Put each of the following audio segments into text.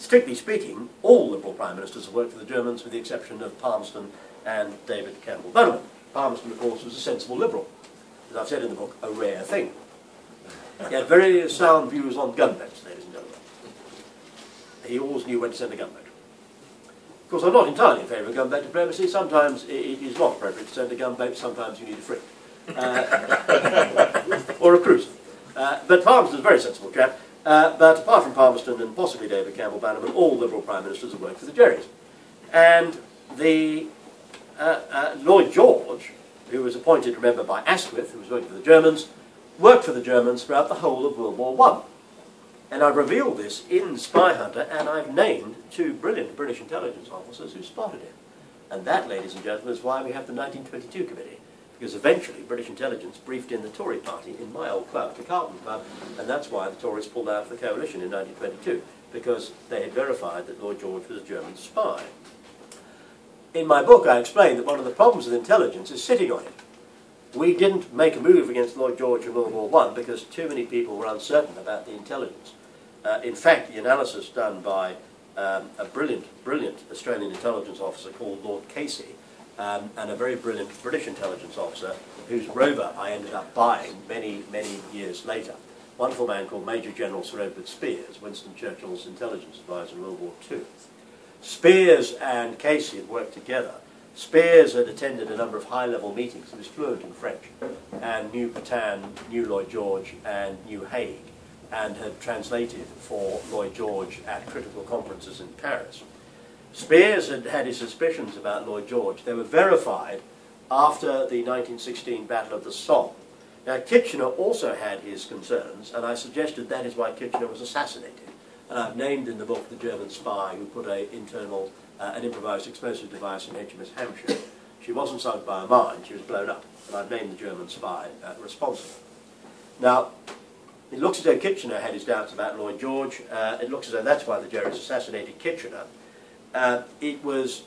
strictly speaking, all Liberal Prime Ministers have worked for the Germans with the exception of Palmerston and David Campbell Bannerman. Palmerston, of course, was a sensible Liberal. As I've said in the book, a rare thing. He had very sound views on gunboats, ladies and gentlemen. He always knew when to send a gunboat. Of course, I'm not entirely in favour of gunboat diplomacy. Sometimes it is not appropriate to send a gunboat, sometimes you need a frigate. Or a cruiser. But Palmerston's a very sensible chap. But apart from Palmerston and possibly David Campbell Bannerman, all Liberal Prime Ministers have worked for the Jerrys. And the Lloyd George, who was appointed, remember, by Asquith, who was working for the Germans, worked for the Germans throughout the whole of World War I. And I've revealed this in Spyhunter, and I've named 2 brilliant British intelligence officers who spotted him. And that, ladies and gentlemen, is why we have the 1922 Committee. Because eventually British intelligence briefed in the Tory party in my old club, the Carlton Club, and that's why the Tories pulled out of the coalition in 1922, because they had verified that Lloyd George was a German spy. In my book I explain that one of the problems with intelligence is sitting on it. We didn't make a move against Lloyd George in World War I because too many people were uncertain about the intelligence. In fact, the analysis done by a brilliant Australian intelligence officer called Lord Casey, and a very brilliant British intelligence officer whose rover I ended up buying many years later. A wonderful man called Major General Sir Edward Spears, Winston Churchill's intelligence advisor in World War II. Spears and Casey had worked together. Spears had attended a number of high-level meetings. He was fluent in French and knew Petain, knew Lloyd George and knew Haig, and had translated for Lloyd George at critical conferences in Paris. Spears had had his suspicions about Lloyd George. They were verified after the 1916 Battle of the Somme. Now, Kitchener also had his concerns, and I suggested that is why Kitchener was assassinated. And I've named in the book the German spy who put an improvised explosive device in HMS Hampshire. She wasn't sunk by a mine, she was blown up. And I've named the German spy responsible. Now, it looks as though Kitchener had his doubts about Lloyd George. It looks as though that's why the Jerrys assassinated Kitchener. It was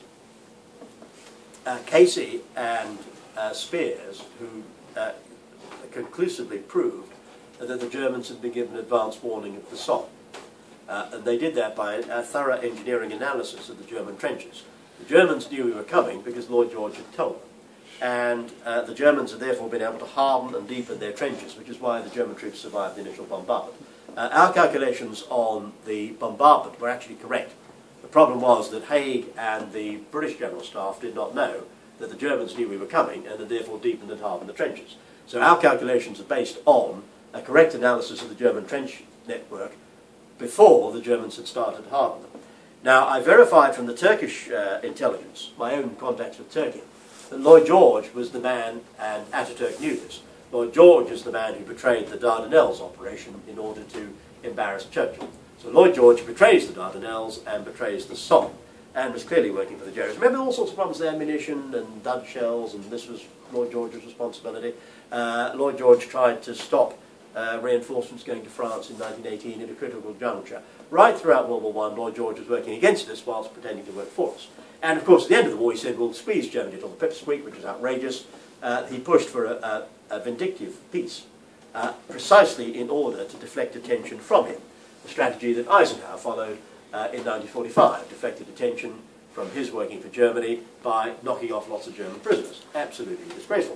Casey and Spears who conclusively proved that the Germans had been given advance warning of the Somme. And they did that by a thorough engineering analysis of the German trenches. The Germans knew we were coming because Lloyd George had told them. And the Germans had therefore been able to harden and deepen their trenches, which is why the German troops survived the initial bombardment. Our calculations on the bombardment were actually correct. The problem was that Haig and the British General Staff did not know that the Germans knew we were coming and had therefore deepened and hardened the trenches. So our calculations are based on a correct analysis of the German trench network before the Germans had started to harden them. Now, I verified from the Turkish intelligence, my own contacts with Turkey, that Lloyd George was the man, and Ataturk knew this. Lloyd George is the man who betrayed the Dardanelles operation in order to embarrass Churchill. So Lloyd George betrays the Dardanelles and betrays the Somme, and was clearly working for the Jerrys. Remember all sorts of problems with ammunition and dud shells, and this was Lloyd George's responsibility. Lloyd George tried to stop reinforcements going to France in 1918 at a critical juncture. Right throughout World War I, Lloyd George was working against us whilst pretending to work for us. And of course, at the end of the war, he said, well, squeeze Germany till the pipsqueak, which is outrageous. He pushed for a vindictive peace, precisely in order to deflect attention from him. The strategy that Eisenhower followed in 1945, deflected attention from his working for Germany by knocking off lots of German prisoners. Absolutely disgraceful.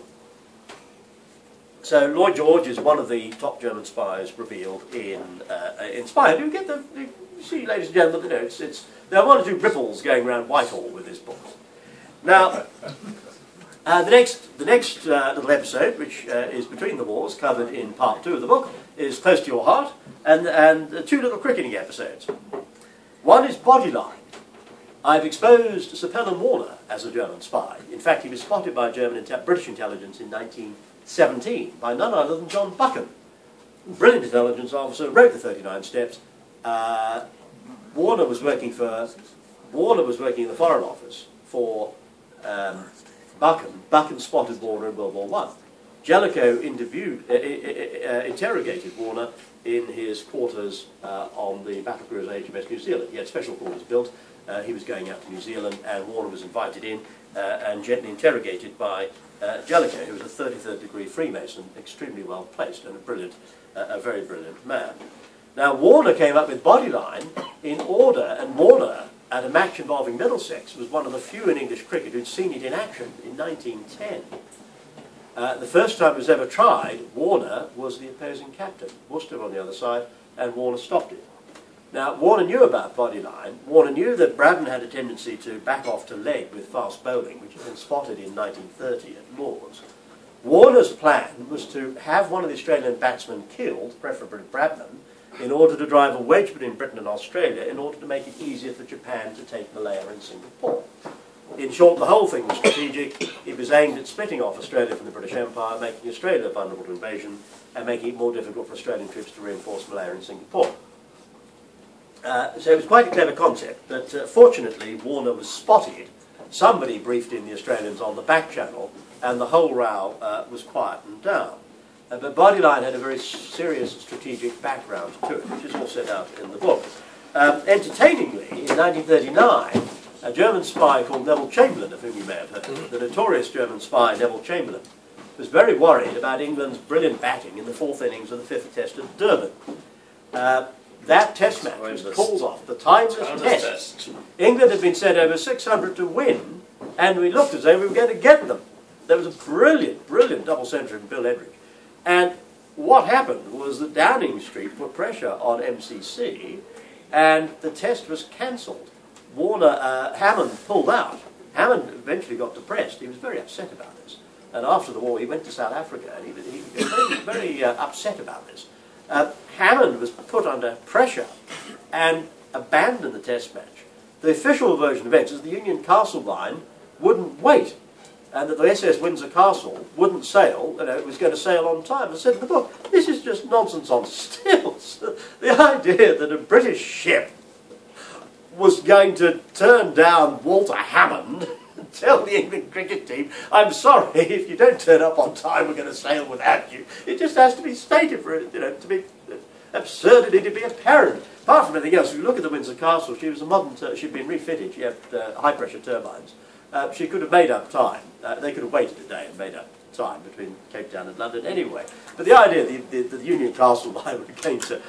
So Lloyd George is one of the top German spies revealed in Spyhunter. You get you see, ladies and gentlemen, you know, there are one or two ripples going around Whitehall with this book. Now, the next little episode, which is Between the Wars, covered in part 2 of the book, is close to your heart, and 2 little cricketing episodes. One is Bodyline. I've exposed Sir Pelham Warner as a German spy. In fact, he was spotted by British intelligence in 1917 by none other than John Buchan. Brilliant intelligence officer, wrote the 39 Steps. Warner was working in the Foreign Office for Buchan. Buchan spotted Warner in World War I. Jellicoe interrogated Warner in his quarters on the battle cruiser HMS New Zealand. He had special quarters built. He was going out to New Zealand, and Warner was invited in and gently interrogated by Jellicoe, who was a 33rd degree Freemason, extremely well placed and a very brilliant man. Now Warner came up with Bodyline in order, and Warner, at a match involving Middlesex, was one of the few in English cricket who'd seen it in action in 1910. The first time it was ever tried, Warner was the opposing captain. Worcester on the other side, and Warner stopped it. Now, Warner knew about Bodyline. Warner knew that Braddon had a tendency to back off to leg with fast bowling, which had been spotted in 1930 at Lord's. Warner's plan was to have one of the Australian batsmen killed, preferably Bradman, in order to drive a wedge between Britain and Australia in order to make it easier for Japan to take Malaya and Singapore. In short, the whole thing was strategic. It was aimed at splitting off Australia from the British Empire, making Australia vulnerable to invasion, and making it more difficult for Australian troops to reinforce Malaya and Singapore. So it was quite a clever concept, but fortunately Warner was spotted. Somebody briefed in the Australians on the back channel, and the whole row was quietened down. But Bodyline had a very serious strategic background to it, which is all set out in the book. Entertainingly, in 1939, a German spy called Neville Chamberlain, of whom you may have heard, the notorious German spy Neville Chamberlain, was very worried about England's brilliant batting in the 4th innings of the 5th Test at Durban. That test match was called off, the timeless test. England had been sent over 600 to win, and we looked as though we were going to get them. There was a brilliant, brilliant double century from Bill Edridge. And what happened was that Downing Street put pressure on MCC, and the test was cancelled. Hammond pulled out. Hammond eventually got depressed. He was very upset about this. And after the war, he went to South Africa, and he was very upset about this. Hammond was put under pressure and abandoned the test match. The official version of events is the Union Castle line wouldn't wait, and that the SS Windsor Castle wouldn't sail, it was going to sail on time. I said in the book, this is just nonsense on stilts. The idea that a British ship was going to turn down Walter Hammond and tell the England cricket team, I'm sorry, if you don't turn up on time, we're going to sail without you. It just has to be stated for it, to be absurdity to be apparent. Apart from anything else, if you look at the Windsor Castle, she was a modern, she'd been refitted, she had high-pressure turbines. She could have made up time. They could have waited a day and made up time between Cape Town and London anyway. But the idea that the Union Castle line were going to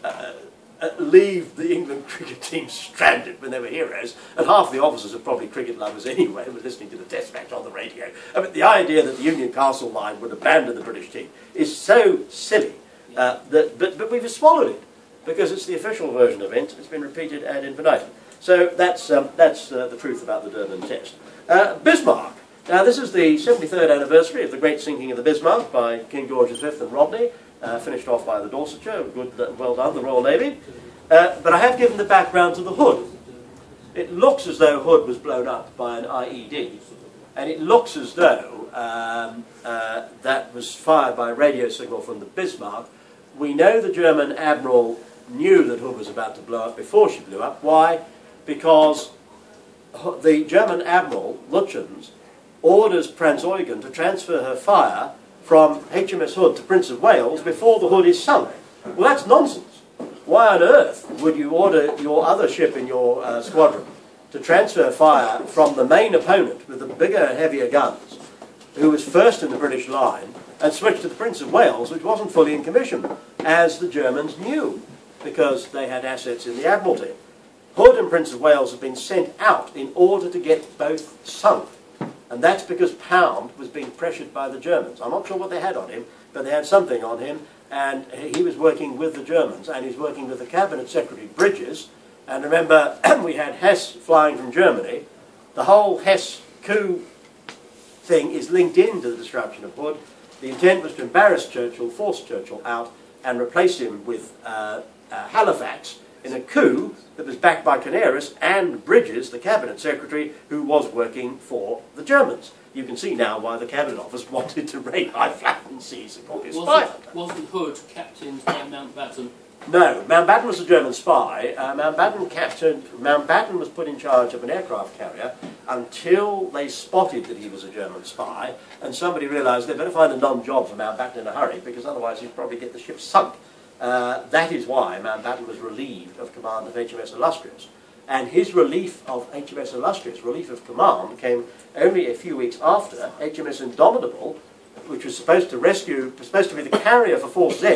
leave the England cricket team stranded when they were heroes, and half the officers are probably cricket lovers anyway, were listening to the test match on the radio. I mean, the idea that the Union Castle line would abandon the British team is so silly, but we've swallowed it, because it's the official version of events. It's been repeated ad infinitum. So that's the truth about the Durban test. Bismarck. Now this is the 73rd anniversary of the great sinking of the Bismarck by King George V and Rodney, finished off by the Dorsetshire. Good, well done, the Royal Navy. But I have given the background to the Hood. It looks as though Hood was blown up by an IED, and it looks as though that was fired by a radio signal from the Bismarck. We know the German admiral knew that Hood was about to blow up before she blew up. Why? Because the German admiral, Lütjens, orders Prince Eugen to transfer her fire from HMS Hood to Prince of Wales before the Hood is sunk. Well, that's nonsense. Why on earth would you order your other ship in your squadron to transfer fire from the main opponent with the bigger, heavier guns, who was first in the British line, and switch to the Prince of Wales, which wasn't fully in commission, as the Germans knew, because they had assets in the Admiralty? Hood and Prince of Wales have been sent out in order to get both sunk. And that's because Pound was being pressured by the Germans. I'm not sure what they had on him, but they had something on him, and he was working with the Germans, and he's working with the Cabinet Secretary, Bridges. And remember, we had Hess flying from Germany. The whole Hess coup thing is linked into the disruption of Hood. The intent was to embarrass Churchill, force Churchill out, and replace him with Halifax, in a coup that was backed by Canaris and Bridges, the Cabinet Secretary, who was working for the Germans. You can see now why the Cabinet Office wanted to raid high flattened seas and call it Spyhunter. Wasn't Hood captained by Mountbatten? No, Mountbatten was a German spy. Mountbatten was put in charge of an aircraft carrier until they spotted that he was a German spy, and somebody realised they better find a non-job for Mountbatten in a hurry, because otherwise he'd probably get the ship sunk. That is why Mountbatten was relieved of command of HMS Illustrious. And his relief of HMS Illustrious, relief of command, came only a few weeks after HMS Indomitable, which was supposed to be the carrier for Force Z,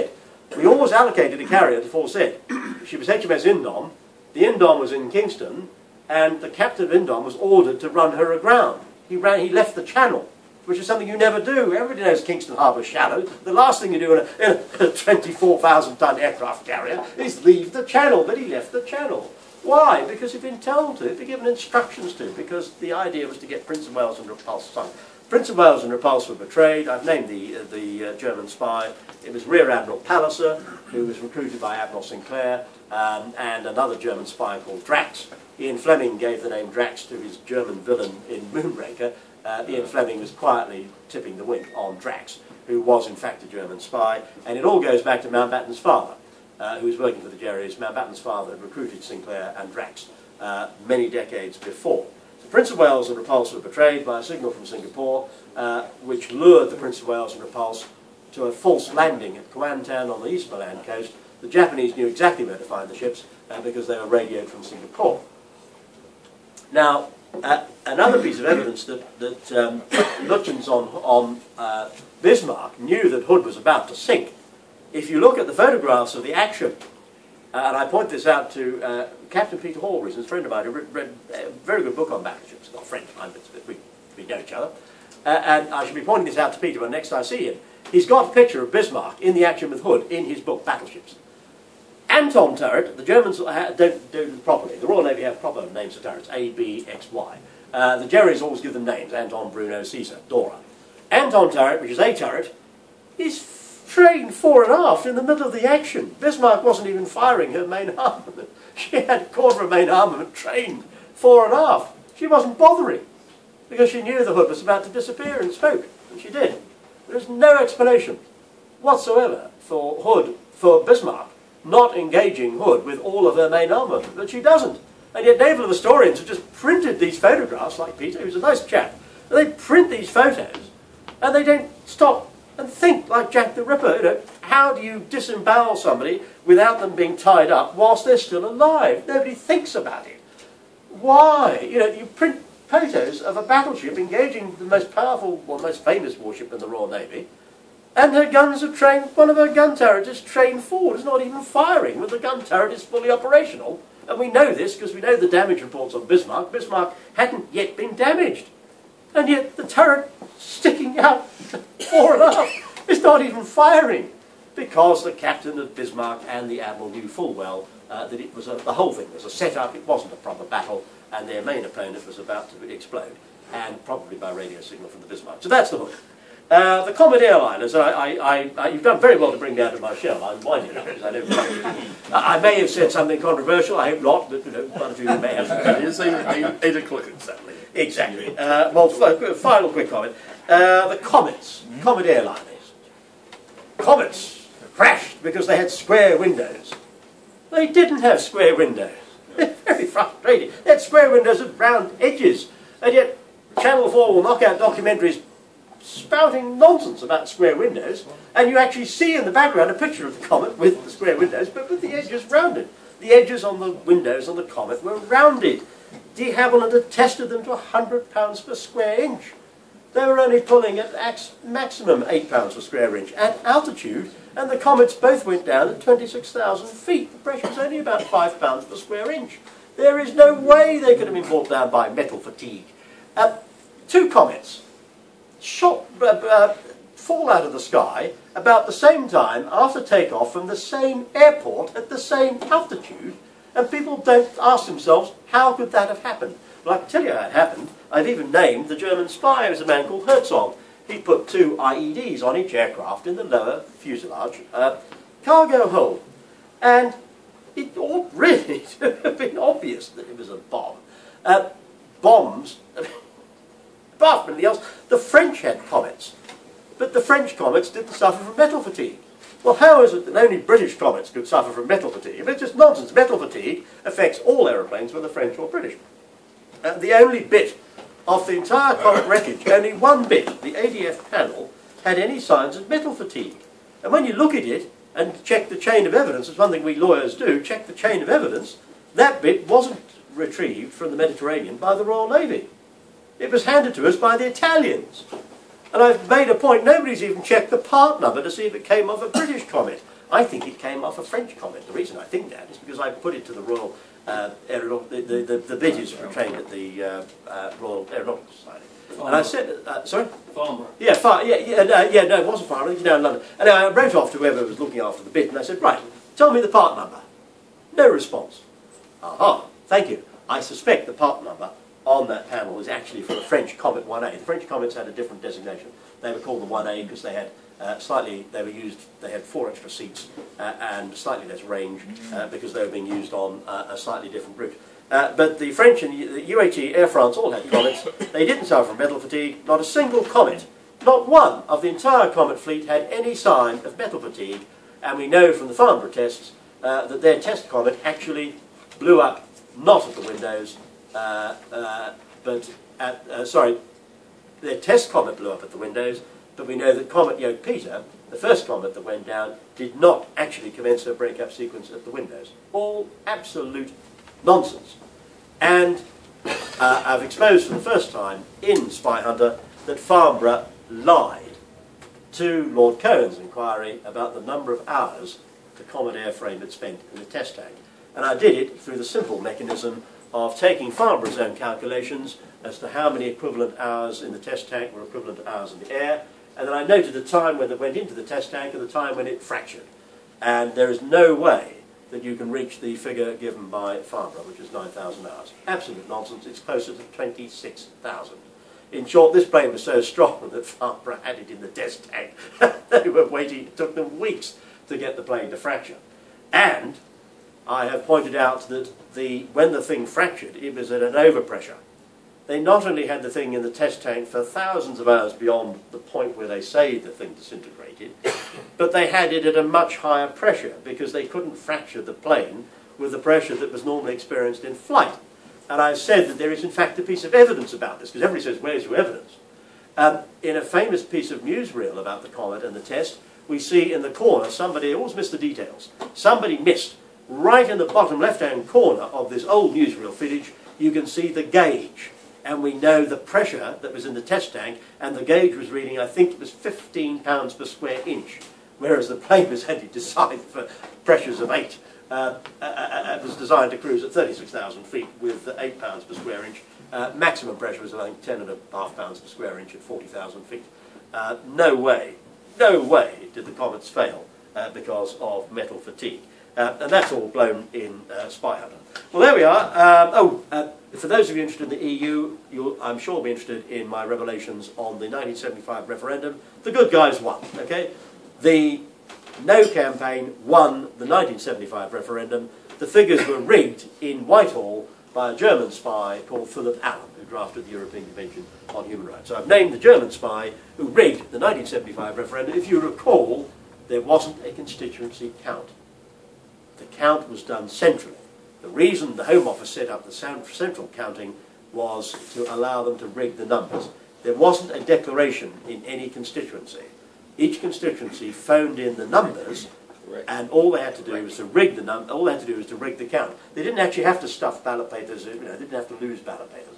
we always allocated a carrier to Fawcett. She was HMS Indom. The Indom was in Kingston, and the captain of Indom was ordered to run her aground. He left the channel, which is something you never do. Everybody knows Kingston Harbour is shallow. The last thing you do in a 24,000-ton aircraft carrier is leave the channel, but he left the channel. Why? Because he'd been told to, he'd been given instructions to, because the idea was to get Prince of Wales and Repulse sunk. Prince of Wales and Repulse were betrayed. I've named the German spy. It was Rear Admiral Palliser, who was recruited by Admiral Sinclair, and another German spy called Drax. Ian Fleming gave the name Drax to his German villain in Moonraker. Ian Fleming was quietly tipping the wink on Drax, who was in fact a German spy, and it all goes back to Mountbatten's father, who was working for the Jerrys. Mountbatten's father had recruited Sinclair and Drax many decades before. The Prince of Wales and Repulse were betrayed by a signal from Singapore, which lured the Prince of Wales and Repulse to a false landing at Kuantan on the East Malaya coast. The Japanese knew exactly where to find the ships because they were radioed from Singapore. Now, another piece of evidence that Lutyens on Bismarck knew that Hood was about to sink. If you look at the photographs of the action, and I point this out to Captain Peter Hall, who's a friend of mine, who read a very good book on battleships. Not a friend of mine, but we know each other. And I should be pointing this out to Peter when next I see him. He's got a picture of Bismarck in the action with Hood in his book, Battleships. Anton turret, the Germans don't do it properly. The Royal Navy have proper names for turrets, A, B, X, Y. The Jerrys always give them names, Anton, Bruno, Caesar, Dora. Anton turret, which is a turret, is trained fore and aft in the middle of the action. Bismarck wasn't even firing her main armament. She had a quarter of her main armament trained fore and aft. She wasn't bothering, because she knew the Hood was about to disappear and spoke, and she did. There's no explanation whatsoever for Bismarck not engaging Hood with all of her main armament, but she doesn't. And yet naval historians have just printed these photographs, like Peter, who's a nice chap. They print these photos, and they don't stop and think like Jack the Ripper. You know, how do you disembowel somebody without them being tied up whilst they're still alive? Nobody thinks about it. Why? You know, you print photos of a battleship engaging the most powerful, or most famous warship in the Royal Navy, and her guns are trained, one of her gun turrets is trained forward, it's not even firing, but the gun turret is fully operational. And we know this because we know the damage reports on Bismarck. Bismarck hadn't yet been damaged. And yet the turret sticking out fore and aft is not even firing, because the captain of Bismarck and the admiral knew full well that it was the whole thing was a set-up, it wasn't a proper battle, and their main opponent was about to explode, and probably by radio signal from the Bismarck. So that's the Hood. The Comet airliners, you've done very well to bring me out of my shell. I'm winding up because I don't. I may have said something controversial. I hope not, but you know, one of you may have. You seem 8 o'clock exactly. Exactly. Well, final quick comment. The Comets, Comet airliners. Comets crashed because they had square windows. They didn't have square windows. They're very frustrating. They had square windows with round edges, and yet Channel 4 will knock out documentaries spouting nonsense about square windows, and you actually see in the background a picture of the Comet with the square windows, but with the edges rounded. The edges on the windows on the Comet were rounded. De Havilland had tested them to £100 per square inch. They were only pulling at maximum £8 per square inch at altitude, and the Comets both went down at 26,000 feet. The pressure was only about £5 per square inch. There is no way they could have been brought down by metal fatigue. 2 Comets fall out of the sky about the same time after takeoff from the same airport at the same altitude, and people don't ask themselves, how could that have happened? Well, I can tell you how it happened. I've even named the German spy. It was a man called Herzog. He put 2 IEDs on each aircraft in the lower fuselage cargo hold, and it ought really to have been obvious that it was a bomb. Bombs, apart from anything else, the French had Comets, but the French Comets didn't suffer from metal fatigue. Well, how is it that only British Comets could suffer from metal fatigue? It's just nonsense. Metal fatigue affects all aeroplanes, whether French or British. The only bit of the entire Comet wreckage, only one bit, the ADF panel, had any signs of metal fatigue. And when you look at it and check the chain of evidence, it's one thing we lawyers do, check the chain of evidence, that bit wasn't retrieved from the Mediterranean by the Royal Navy. It was handed to us by the Italians. And I've made a point, nobody's even checked the part number to see if it came off a British Comet. I think it came off a French comet. The reason I think that is because I put it to the Royal the biddies were trained at the Royal Aeronautical Society. And I said, sorry? Farnborough. Yeah, no, it wasn't Farnborough, it was down in London. And I wrote off to whoever was looking after the bid, and I said, right, tell me the part number. No response. Aha, thank you. I suspect the part number on that panel is actually for the French Comet 1A. The French Comets had a different designation. They were called the 1A because they had they had 4 extra seats and slightly less range because they were being used on a slightly different route. But the French and the UAT Air France all had comets. They didn't suffer from metal fatigue. Not a single comet, not one of the entire comet fleet had any sign of metal fatigue. And we know from the Farnborough tests that their test comet actually blew up, not at the windows, their test comet blew up at the windows, but we know that Comet Yoke-Peter, the first comet that went down, did not actually commence her break-up sequence at the windows. All absolute nonsense. And I've exposed for the first time in Spyhunter that Farnborough lied to Lord Cohen's inquiry about the number of hours the Comet airframe had spent in the test tank. And I did it through the simple mechanism of taking Farnborough's own calculations as to how many equivalent hours in the test tank were equivalent to hours in the air, and then I noted the time when it went into the test tank and the time when it fractured. And there is no way that you can reach the figure given by Farnborough, which is 9,000 hours. Absolute nonsense. It's closer to 26,000. In short, this plane was so strong that Farnborough had it in the test tank. They were waiting, it took them weeks to get the plane to fracture. And I have pointed out that when the thing fractured, it was at an overpressure. They not only had the thing in the test tank for thousands of hours beyond the point where they say the thing disintegrated, but they had it at a much higher pressure because they couldn't fracture the plane with the pressure that was normally experienced in flight. And I've said that there is in fact a piece of evidence about this, because everybody says, where's your evidence? In a famous piece of newsreel about the comet and the test, we see in the corner, somebody, always missed the details, somebody missed, right in the bottom left-hand corner of this old newsreel footage, you can see the gauge. And we know the pressure that was in the test tank, and the gauge was reading, I think it was 15 pounds per square inch, whereas the plane was only designed for pressures of 8. It was designed to cruise at 36,000 feet with 8 pounds per square inch. Maximum pressure was, I think, 10.5 pounds per square inch at 40,000 feet. No way did the comets fail because of metal fatigue. And that's all blown in Spyhunter. Well, there we are. For those of you interested in the EU, you'll, I'm sure, be interested in my revelations on the 1975 referendum. The good guys won, okay? The No campaign won the 1975 referendum. The figures were rigged in Whitehall by a German spy called Philip Allen, who drafted the European Convention on Human Rights. So I've named the German spy who rigged the 1975 referendum. If you recall, there wasn't a constituency count. The count was done centrally. The reason the Home Office set up the central counting was to allow them to rig the numbers. There wasn't a declaration in any constituency. Each constituency phoned in the numbers, and all they had to do was to rig the all they had to do was to rig the count. They didn't actually have to stuff ballot papers. They didn't have to lose ballot papers.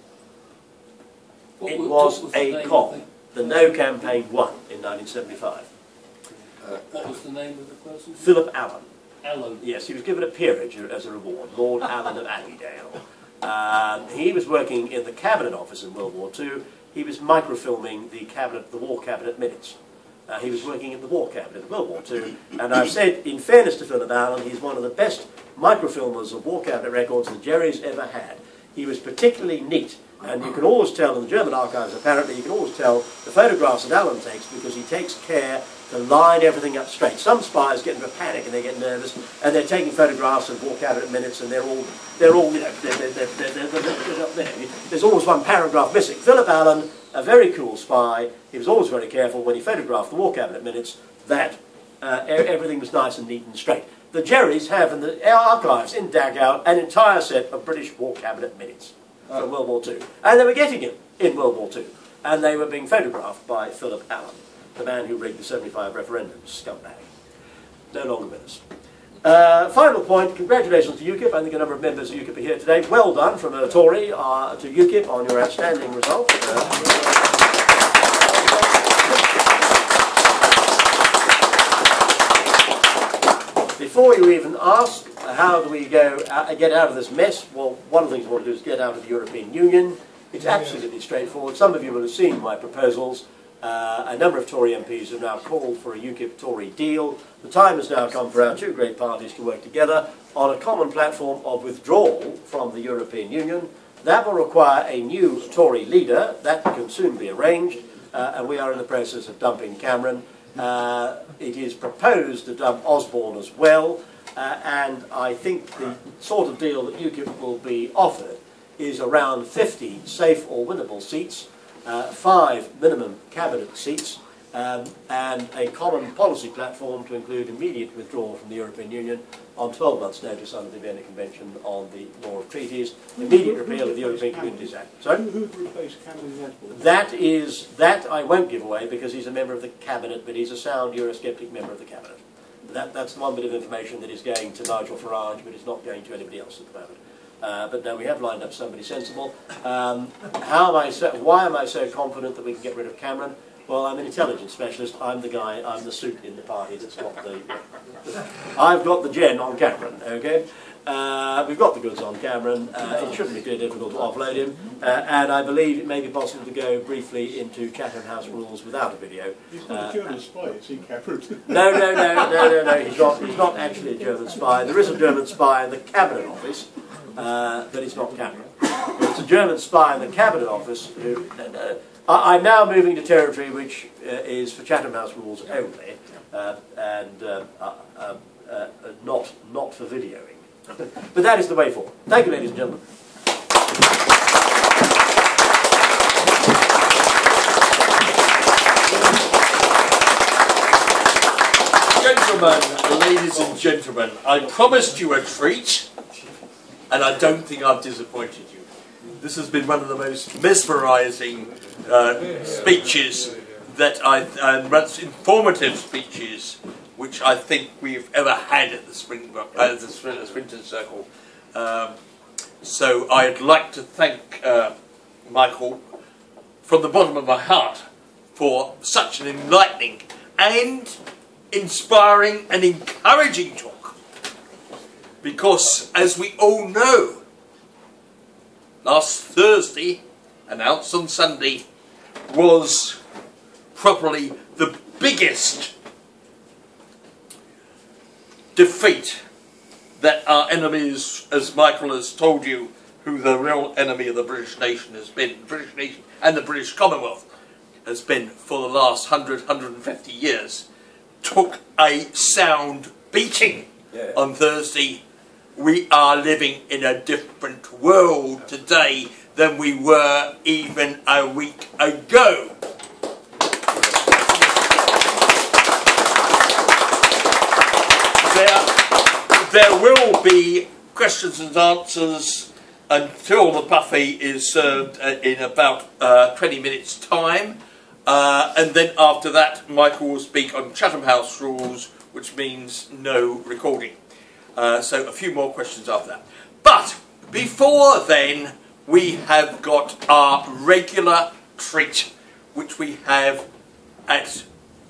It was a cop. The No campaign won in 1975. What was the name of the person? Philip Allen. Allen. Yes, he was given a peerage as a reward, Lord Allen of Annydale. He was working in the Cabinet Office in World War II. He was microfilming the War Cabinet minutes. He was working in the War Cabinet in World War II. And I've said, in fairness to Philip Allen, he's one of the best microfilmers of War Cabinet records that Jerry's ever had. He was particularly neat. And you can always tell in the German archives, apparently, you can always tell the photographs that Allen takes because he takes care to line everything up straight. Some spies get into a panic and they get nervous, and they're taking photographs of War Cabinet minutes, and they're all there's always one paragraph missing. Philip Allen, a very cool spy, he was always very careful when he photographed the War Cabinet minutes that everything was nice and neat and straight. The Jerrys have in the archives in Dagout an entire set of British War Cabinet minutes from World War II. And they were getting it in World War II. And they were being photographed by Philip Allen, the man who rigged the 75 referendum, scumbag. No longer with us. Final point, congratulations to UKIP. I think a number of members of UKIP are here today. Well done from a Tory to UKIP on your outstanding result. before you even ask, how do we get out of this mess? Well, one of the things we want to do is get out of the European Union. It's absolutely straightforward. Some of you will have seen my proposals. A number of Tory MPs have now called for a UKIP-Tory deal. The time has now come for our two great parties to work together on a common platform of withdrawal from the European Union. That will require a new Tory leader. That can soon be arranged, and we are in the process of dumping Cameron. It is proposed to dump Osborne as well, and I think the sort of deal that UKIP will be offered is around 50 safe or winnable seats, 5 minimum cabinet seats, and a common policy platform to include immediate withdrawal from the European Union on 12 months' notice under the Vienna Convention on the Law of Treaties, immediate repeal of the European Communities Act. Sorry? Who would replace Cameron? That I won't give away because he's a member of the Cabinet, but he's a sound Eurosceptic member of the Cabinet. That's the one bit of information that is going to Nigel Farage, but it's not going to anybody else at the moment. But no, we have lined up somebody sensible. Why am I so confident that we can get rid of Cameron? Well, I'm an intelligence specialist. I'm the guy, I'm the suit in the party that's got the... I've got the gen on Cameron, okay? We've got the goods on Cameron. It shouldn't be too difficult to offload him. And I believe it may be possible to go briefly into Chatham House rules without a video. He's not a German spy, is he, Cameron? No. He's not actually a German spy. There is a German spy in the Cabinet Office, but it's not Cameron. It's a German spy in the Cabinet Office who... I'm now moving to territory which is for Chatham House rules only, and not for videoing. But that is the way forward. Thank you, ladies and gentlemen. Gentlemen, ladies and gentlemen, I promised you a treat, and I don't think I've disappointed you. This has been one of the most mesmerising speeches and most informative speeches which I think we've ever had at the Swinton Circle. So I'd like to thank Michael from the bottom of my heart for such an enlightening and inspiring and encouraging talk. Because, as we all know, last Thursday, announced on Sunday, was probably the biggest defeat that our enemies, as Michael has told you, who the real enemy of the British nation has been, the British nation and the British Commonwealth has been for the last 150 years, took a sound beating on Thursday. We are living in a different world today than we were even a week ago. There will be questions and answers until the buffet is served in about 20 minutes' time. And then after that, Michael will speak on Chatham House rules, which means no recording. So a few more questions after that. But before then, we have got our regular treat, which we have at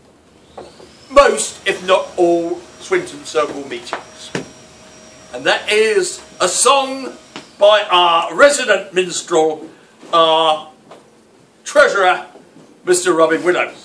most, if not all, Swinton Circle meetings. And that is a song by our resident minstrel, our treasurer, Mr. Robin Willows.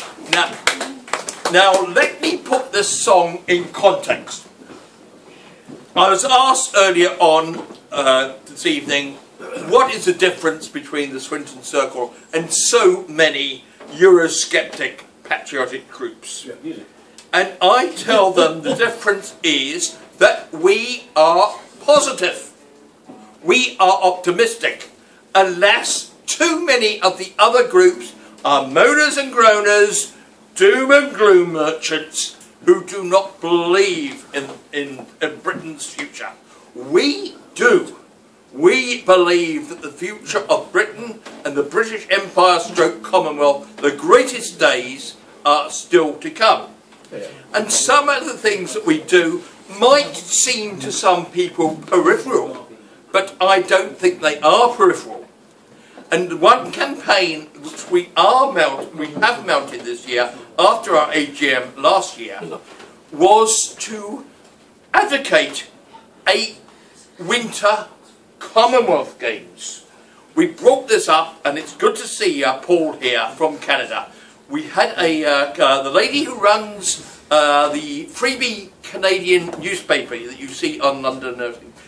Now let me put this song in context. I was asked earlier on this evening, what is the difference between the Swinton Circle and so many Eurosceptic patriotic groups? And I tell them the difference is that we are positive. We are optimistic. Unless too many of the other groups are moaners and groaners, doom and gloom merchants who do not believe in Britain's future. We do. We believe that the future of Britain and the British Empire / Commonwealth, the greatest days, are still to come. And some of the things that we do might seem to some people peripheral, but I don't think they are peripheral. And one campaign which we have mounted this year, after our AGM last year, was to advocate a winter Commonwealth Games. We brought this up, and it's good to see Paul here from Canada. We had the lady who runs the Freebie Canadian newspaper that you see on London.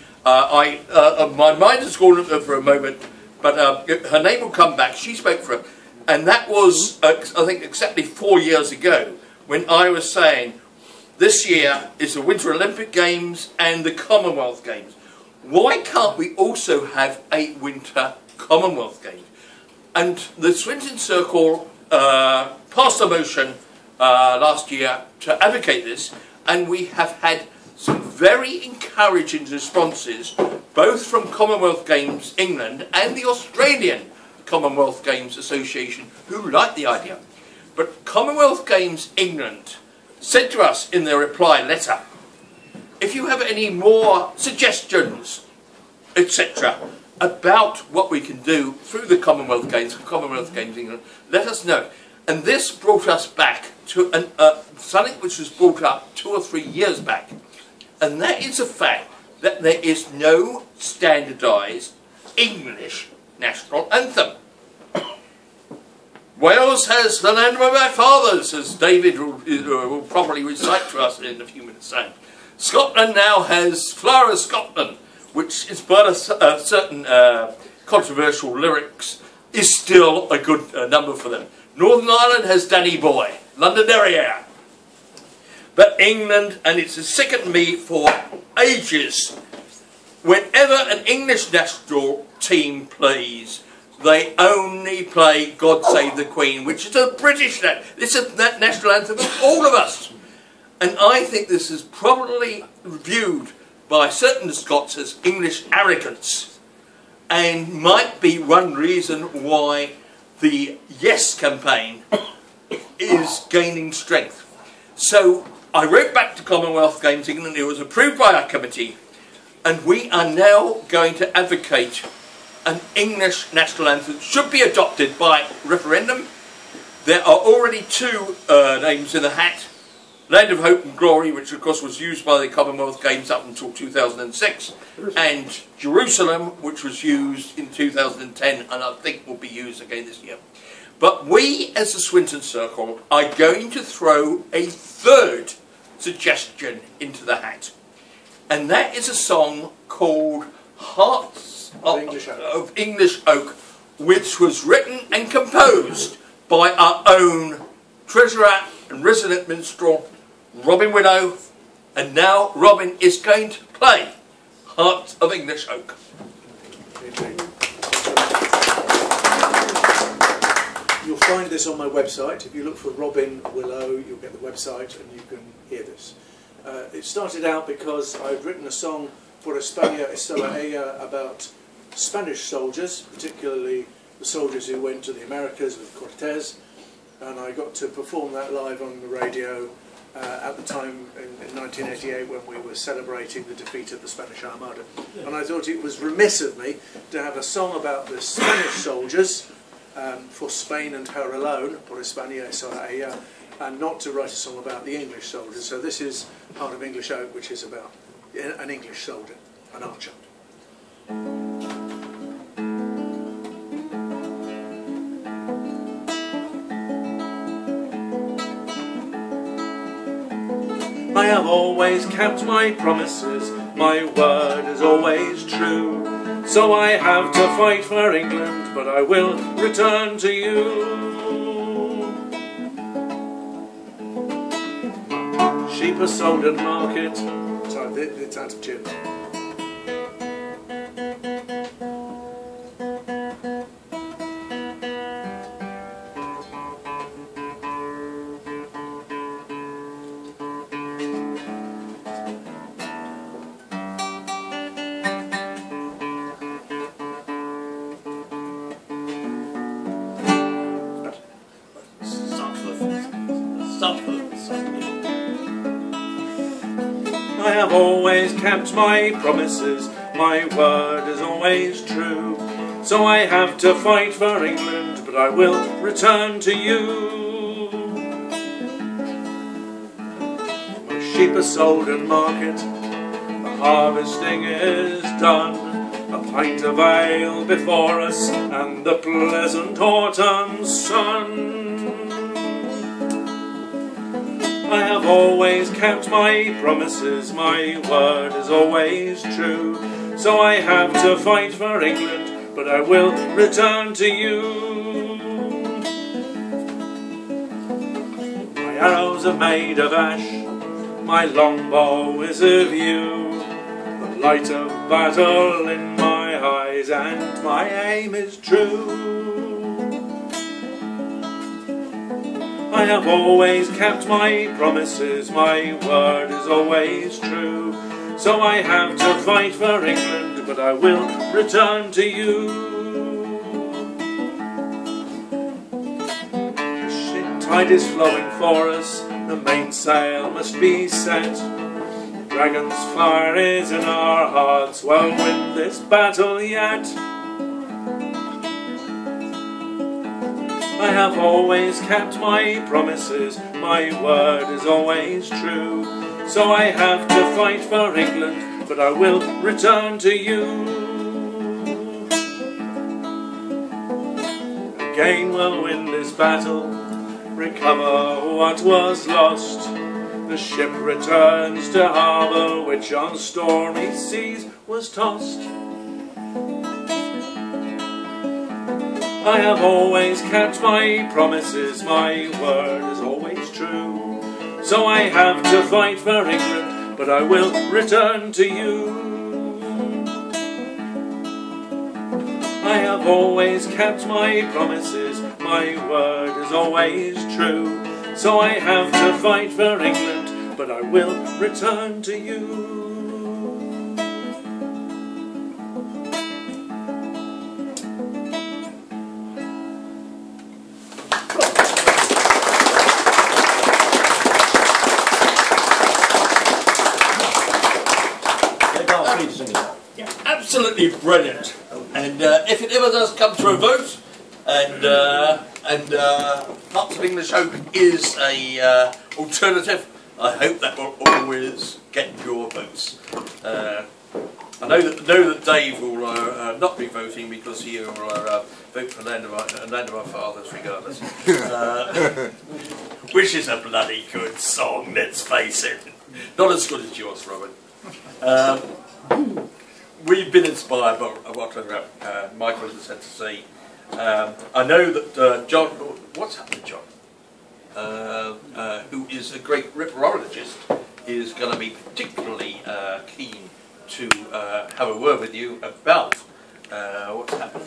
My mind has gone for a moment, but her name will come back. She spoke for her, and that was, I think, exactly 4 years ago when I was saying this year is the Winter Olympic Games and the Commonwealth Games. Why can't we also have a Winter Commonwealth Games? And the Swinton Circle passed a motion last year to advocate this, and we have had some very encouraging responses, both from Commonwealth Games England and the Australian Commonwealth Games Association, who like the idea. But Commonwealth Games England said to us in their reply letter, if you have any more suggestions, etc., about what we can do through the Commonwealth Games England, let us know. And this brought us back to something which was brought up 2 or 3 years back, and that is the fact that there is no standardised English national anthem. Wales has the land of our fathers, as David will probably recite to us in a few minutes' time. Scotland now has Flower of Scotland, which, in spite of certain controversial lyrics, is still a good number for them. Northern Ireland has Danny Boy, Londonderry. But England, and it's sickened me for ages, whenever an English national team plays, they only play God Save the Queen, which is a British national anthem of all of us. And I think this is probably viewed by certain Scots as English arrogance, and might be one reason why the Yes campaign is gaining strength. So I wrote back to Commonwealth Games England. It was approved by our committee, and we are now going to advocate an English national anthem should be adopted by referendum. There are already 2 names in the hat. Land of Hope and Glory, which of course was used by the Commonwealth Games up until 2006, and Jerusalem, which was used in 2010 and I think will be used again this year. But we, as the Swinton Circle, are going to throw a 3rd suggestion into the hat, and that is a song called Hearts of English Oak, which was written and composed by our own treasurer and resident minstrel, Robin Widow, and now Robin is going to play Hearts of English Oak. You'll find this on my website. If you look for Robin Willow, you'll get the website and you can hear this. It started out because I'd written a song for España es solo ella about Spanish soldiers, particularly the soldiers who went to the Americas with Cortés, and I got to perform that live on the radio at the time in 1988 when we were celebrating the defeat of the Spanish Armada. And I thought it was remiss of me to have a song about the Spanish soldiers for Spain and her alone, por España es solo ella, and not to write a song about the English soldiers. So this is Heart of English Oak, which is about an English soldier, an archer. I have always kept my promises, my word is always true. So I have to fight for England, but I will return to you. Sheep are sold at market. Sorry, it's out of tune. I have always kept my promises, my word is always true. So I have to fight for England, but I will return to you. My sheep are sold at market, harvesting is done, a pint of ale before us, and the pleasant autumn sun. I have always kept my promises, my word is always true, so I have to fight for England, but I will return to you. My arrows are made of ash, my longbow is of yew, the light of battle in my eyes, and my aim is true. I have always kept my promises, my word is always true, so I have to fight for England, but I will return to you. The tide is flowing for us, the mainsail must be set. Dragon's fire is in our hearts, we'll win this battle yet. I have always kept my promises, my word is always true, so I have to fight for England, but I will return to you. Again we'll win this battle, recover what was lost. The ship returns to harbour, which on stormy seas was tossed. I have always kept my promises, my word is always true, so I have to fight for England, but I will return to you. I have always kept my promises, my word is always true, so I have to fight for England, but I will return to you. Absolutely brilliant. And if it ever does come to a vote, and Parts of English Oak is a alternative, I hope that will always get your votes. I know that Dave will not be voting because he will vote for Land of Our Fathers regardless. Which is a bloody good song, let's face it. Not as good as yours, Robin. We've been inspired by what Michael has had to say. I know that John, what's happened to John? Who is a great ripperologist, is going to be particularly keen to have a word with you about what's happened.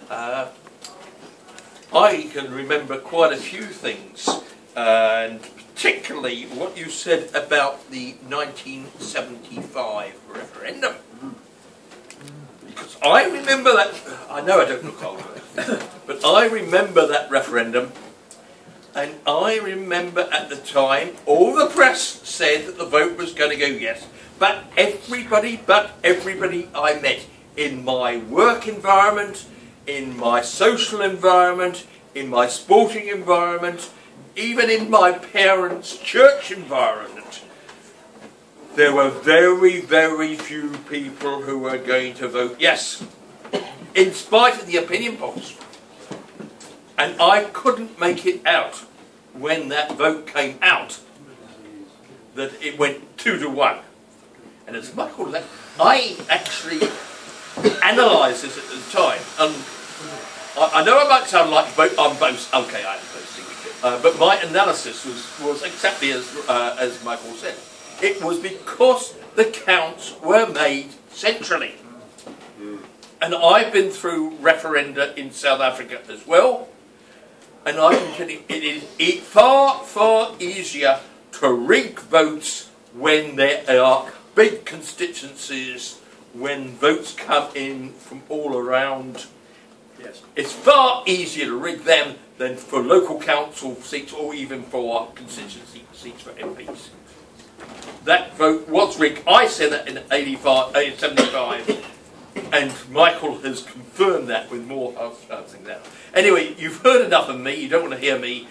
I can remember quite a few things, and particularly what you said about the 1975 referendum. Because I remember that, I know I don't look old, but I remember that referendum, and I remember at the time all the press said that the vote was going to go yes, but everybody I met in my work environment, in my social environment, in my sporting environment, even in my parents' church environment, there were very, very few people who were going to vote yes, in spite of the opinion polls. And I couldn't make it out when that vote came out that it went 2-1. And as Michael left, I actually analysed this at the time. And I know I might sound like I'm boasting. Okay, I am boasting. But my analysis was exactly as Michael said. It was because the counts were made centrally. And I've been through referenda in South Africa as well, and I can tell you it is far, far easier to rig votes when there are big constituencies, when votes come in from all around. Yes. It's far easier to rig them than for local council seats or even for constituency seats for MPs. That vote was rigged. I said that in 75, and Michael has confirmed that with more things now. Anyway, you've heard enough of me. You don't want to hear me.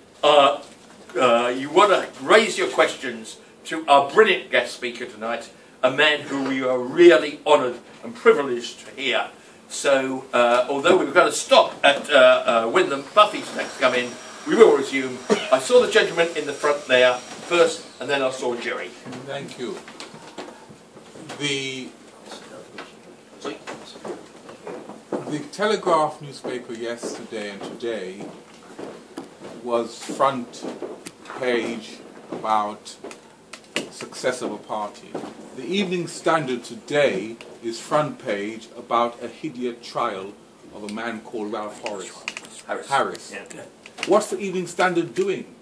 You want to raise your questions to our brilliant guest speaker tonight, a man who we are really honoured and privileged to hear. So, although we were going to stop at when the Buffy's next come in, we will resume. I saw the gentleman in the front there first, and then I saw Jerry. Thank you. The Telegraph newspaper yesterday and today was front page about success of a party. The Evening Standard today is front page about a hideous trial of a man called Ralph Harris. Yeah. What's the Evening Standard doing?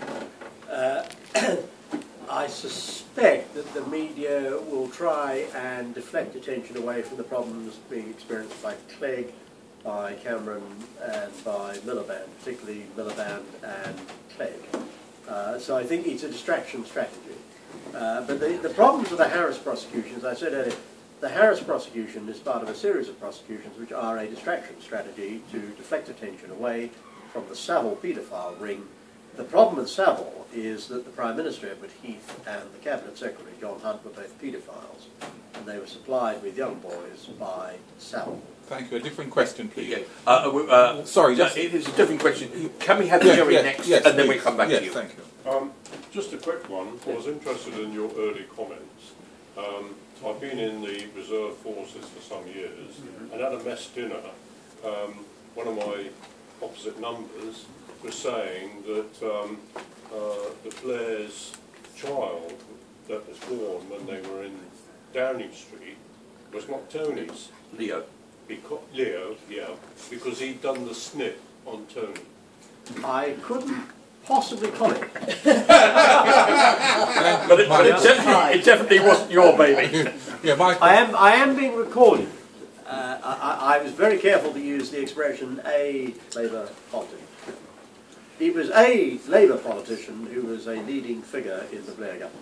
I suspect that the media will try and deflect attention away from the problems being experienced by Clegg, by Cameron and by Miliband, particularly Miliband and Clegg. So I think it's a distraction strategy. But the problems with the Harris prosecution, as I said earlier, the Harris prosecution is part of a series of prosecutions which are a distraction strategy to deflect attention away from the Savile paedophile ring. The problem with Savile is that the Prime Minister, Edward Heath, and the Cabinet Secretary, John Hunt, were both paedophiles, and they were supplied with young boys by Savile. Thank you. A different question, please. Sorry, it is a different question. Can we have Jerry next, and then please. we come back to you? Thank you. Just a quick one. I was interested in your early comments. I've been in the reserve forces for some years, and at a mess dinner, one of my opposite numbers was saying that the Blair's child that was born when they were in Downing Street was not Tony's. Leo. Leo, yeah, because he'd done the snip on Tony. I couldn't possibly comment. But it definitely wasn't your baby. I am being recorded. I was very careful to use the expression a Labour politician. He was a Labour politician who was a leading figure in the Blair government.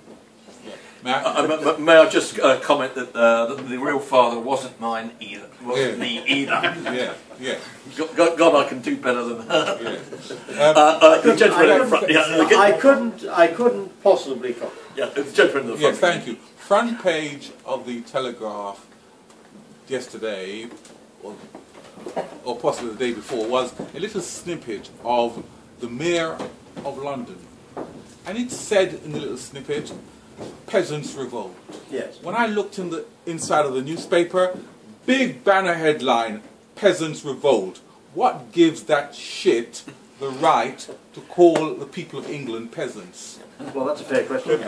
May I just comment that the real father wasn't mine either. Wasn't me either. God, I can do better than her. The gentleman in the front. I couldn't possibly comment. Yeah, the gentleman in the front. Yes, thank you. Front page of the Telegraph yesterday, or possibly the day before, was a little snippet of the Mayor of London. And it said in the little snippet, peasants revolt. Yes. When I looked in the inside of the newspaper, big banner headline, peasants revolt. What gives that shit the right to call the people of England peasants? Well, that's a fair question.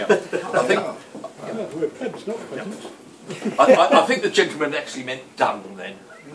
We're plebs, not peasants. I think the gentleman actually meant done then.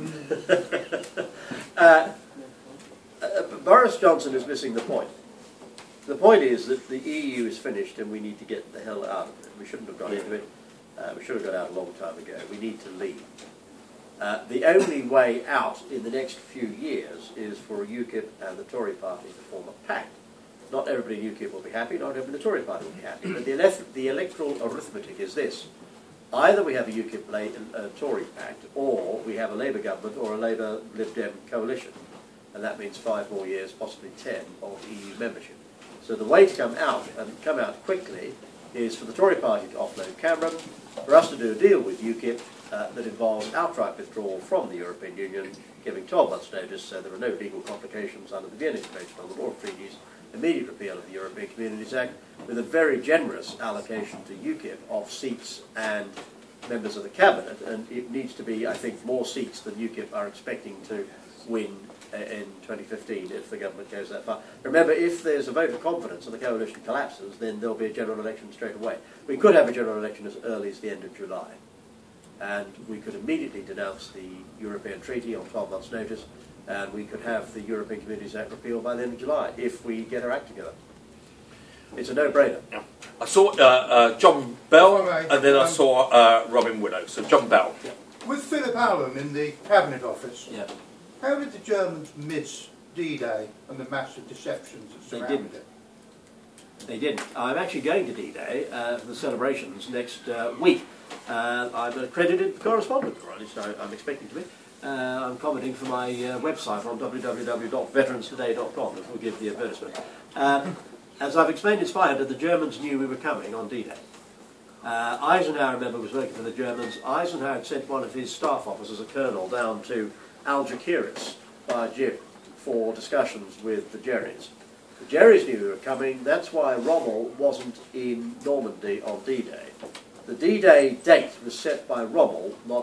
Boris Johnson is missing the point. The point is that the EU is finished and we need to get the hell out of it. We shouldn't have gone into it. We should have got out a long time ago. We need to leave. The only way out in the next few years is for UKIP and the Tory party to form a pact. Not everybody in UKIP will be happy, not everybody in the Tory party will be happy, but the electoral arithmetic is this. Either we have a UKIP-Tory pact, or we have a Labour government or a Labour-Lib Dem coalition. And that means 5 more years, possibly 10, of EU membership. So the way to come out, and come out quickly, is for the Tory party to offload Cameron, for us to do a deal with UKIP that involves outright withdrawal from the European Union, giving 12 months' notice so there are no legal complications under the Vienna Convention on the Law of Treaties, immediate repeal of the European Communities Act, with a very generous allocation to UKIP of seats and members of the Cabinet, and it needs to be, I think, more seats than UKIP are expecting to win in 2015 if the government goes that far. Remember, if there's a vote of confidence and the coalition collapses, then there'll be a general election straight away. We could have a general election as early as the end of July, and we could immediately denounce the European Treaty on 12 months' notice, and we could have the European Communities Act repealed by the end of July if we get our act together. It's a no-brainer. Yeah. I saw John Bell, and then I saw Robin Willow. So John Bell. Yeah. With Philip Allen in the Cabinet Office, Yeah. how did the Germans miss D-Day and the massive deceptions that surrounded it? They didn't. I'm actually going to D-Day for the celebrations next week. I'm an accredited correspondent, or at least I'm expecting to be. I'm commenting for my website on www.veteranstoday.com, if we'll give the advertisement. As I've explained in Spyhunter, the Germans knew we were coming on D-Day. Eisenhower, I remember, was working for the Germans. Eisenhower had sent one of his staff officers, a colonel, down to Algeciras by June for discussions with the Jerrys. The Jerrys knew they were coming. That's why Rommel wasn't in Normandy on D-Day. The D-Day date was set by Rommel, not